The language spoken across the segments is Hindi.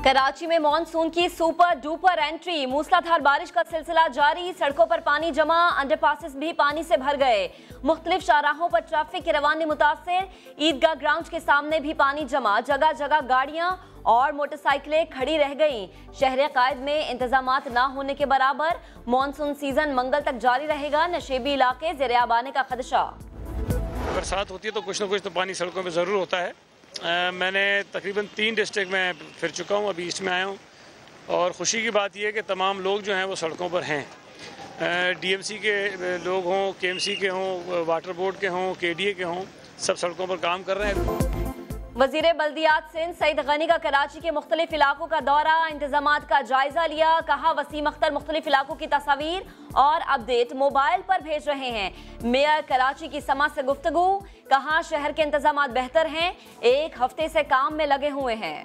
कराची में मॉनसून की सुपर डुपर एंट्री, मूसलाधार बारिश का सिलसिला जारी। सड़कों पर पानी जमा, अंडरपासेस भी पानी से भर गए। मुख्तलिफ शाहराहों पर ट्रैफिक की रवानी मुतासिर। ईदगाह ग्राउंड के सामने भी पानी जमा, जगह जगह गाड़ियां और मोटरसाइकिलें खड़ी रह गईं। शहर कायद में इंतजामात ना होने के बराबर। मॉनसून सीजन मंगल तक जारी रहेगा। नशेबी इलाके ज़ेर-ए-आब आने का खदशा। बरसात होती है तो कुछ ना कुछ तो पानी सड़कों में ज़रूर होता है। मैंने तकरीबन 3 डिस्ट्रिक्ट में फिर चुका हूँ, अभी ईस्ट में आया हूँ और ख़ुशी की बात यह है कि तमाम लोग जो हैं वो सड़कों पर हैं। डीएमसी के लोग हों, केएमसी के हों, वाटर बोर्ड के हों, केडीए के हों, सब सड़कों पर काम कर रहे हैं। वज़ीर बल्दियात सिंध सईद गनी का कराची के मुख्तलिफ इलाकों का दौरा, इंतजामात का जायजा लिया। कहा वसीम अख्तर मुख्तलिफ इलाकों की तस्वीर और अपडेट मोबाइल पर भेज रहे हैं। मेयर कराची की समा से गुफ्तगू, कहा शहर के इंतजामात बेहतर हैं, 1 हफ्ते से काम में लगे हुए हैं।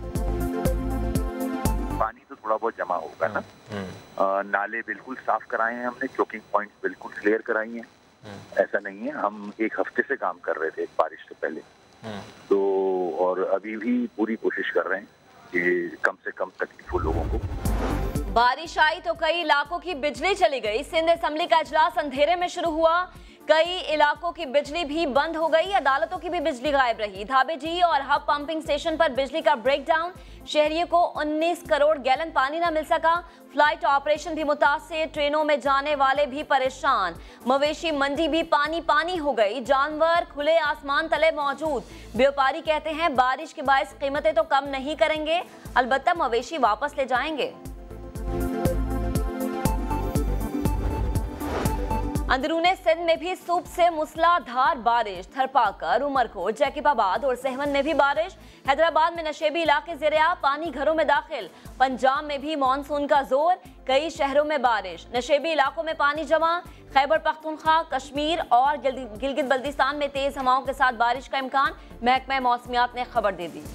पानी तो थोड़ा बहुत जमा होगा ना, नाले बिल्कुल साफ कराए हैं हमने, चोकिंग पॉइंट्स बिल्कुल क्लियर कराई हैं। ऐसा नहीं है, हम 1 हफ्ते से काम कर रहे थे बारिश से पहले तो, और अभी भी पूरी कोशिश कर रहे हैं कि कम से कम तकलीफ हो लोगों को। बारिश आई तो कई इलाकों की बिजली चली गई। सिंध असेंबली का इजलास अंधेरे में शुरू हुआ, कई इलाकों की बिजली भी बंद हो गई। अदालतों की भी बिजली गायब रही। धाबेजी और हब पंपिंग स्टेशन पर बिजली का ब्रेकडाउन, शहरियों को 19 करोड़ गैलन पानी न मिल सका। फ्लाइट ऑपरेशन भी मुतासिर, ट्रेनों में जाने वाले भी परेशान। मवेशी मंडी भी पानी पानी हो गई, जानवर खुले आसमान तले मौजूद। व्यापारी कहते हैं बारिश के बायस कीमतें तो कम नहीं करेंगे, अलबत्ता मवेशी वापस ले जाएंगे। अंदरूने सिंध में भी सुबह से मूसलाधार बारिश। थरपाकर, उमरकोट, जैकबाबाद और सहवन में भी बारिश। हैदराबाद में नशेबी इलाके ज़ेर-ए-आब, पानी घरों में दाखिल। पंजाब में भी मॉनसून का जोर, कई शहरों में बारिश। नशेबी इलाकों में पानी जमा। खैबर पख्तूनख्वा, कश्मीर और गिलगित बल्तिस्तान में तेज हवाओं के साथ बारिश का इम्कान, महकमा मौसमियात ने खबर दे दी।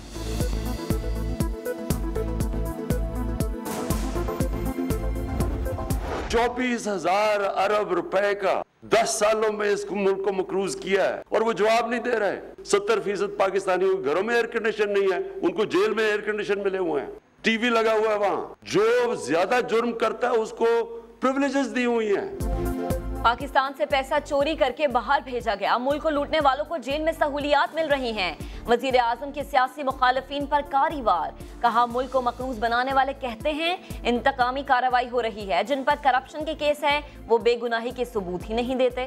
$24,000 अरब रुपए का 10 सालों में इस मुल्क को मकरूज किया है और वो जवाब नहीं दे रहे। 70% पाकिस्तानियों के घरों में एयर कंडीशन नहीं है, उनको जेल में एयर कंडीशन मिले हुए हैं, टीवी लगा हुआ है। वहां जो ज्यादा जुर्म करता है उसको प्रिविलेजेस दी हुई हैं। पाकिस्तान से पैसा चोरी करके बाहर भेजा गया, मुल्क को लूटने वालों को जेल में सहूलियात मिल रही हैं। वजीर आजम के सियासी मुखालिफिन पर कारी-वार, कहा मुल्क को मकरूज बनाने वाले कहते हैं इंतकामी कार्रवाई हो रही है, जिन पर करप्शन के केस है वो बेगुनाही के सबूत ही नहीं देते।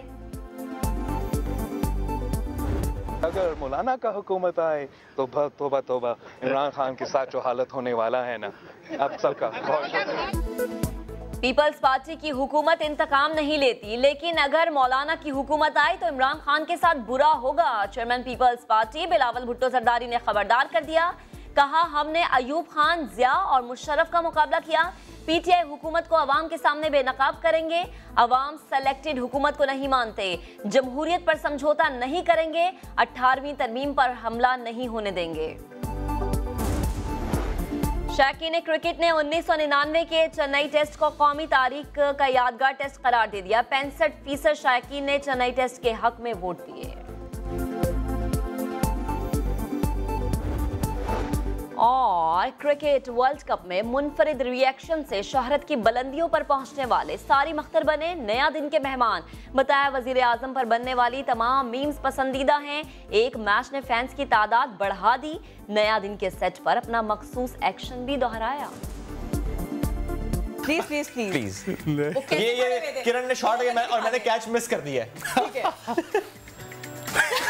अगर मौलाना का हुकूमत आए तो तौबा तौबा, इमरान खान के साथ जो हालत होने वाला है ना, अब सबका बहुत। पीपल्स पार्टी की हुकूमत इंतकाम नहीं लेती, लेकिन अगर मौलाना की हुकूमत आई तो इमरान खान के साथ बुरा होगा। Chairman Peoples Party Bilawal Bhutto Zardari ने खबरदार कर दिया, कहा हमने अयूब खान, जिया और मुशर्रफ का मुकाबला किया। पीटीआई हुकूमत को अवाम के सामने बेनकाब करेंगे। अवाम सेलेक्टेड हुकूमत को नहीं मानते, जमहूरियत पर समझौता नहीं करेंगे, 18वीं तरमीम पर हमला नहीं होने देंगे। शौकीन क्रिकेट ने 1999 के चेन्नई टेस्ट को कौमी तारीख का यादगार टेस्ट करार दे दिया। 65% शौकीन ने चेन्नई टेस्ट के हक में वोट दिए। और क्रिकेट वर्ल्ड कप में मुनफरिद रिएक्शन से शोहरत की बुलंदियों पर पहुंचने वाले सारी मख्तर बने नया दिन के मेहमान। बताया वजीर आजम पर बनने वाली तमाम मीम्स पसंदीदा हैं। एक मैच ने फैंस की तादाद बढ़ा दी। नया दिन के सेट पर अपना मखसूस एक्शन भी दोहराया। प्लीज प्लीज प्लीज प्लीज ये किरण ने शॉट और मैंने कैच मिस कर दिया है।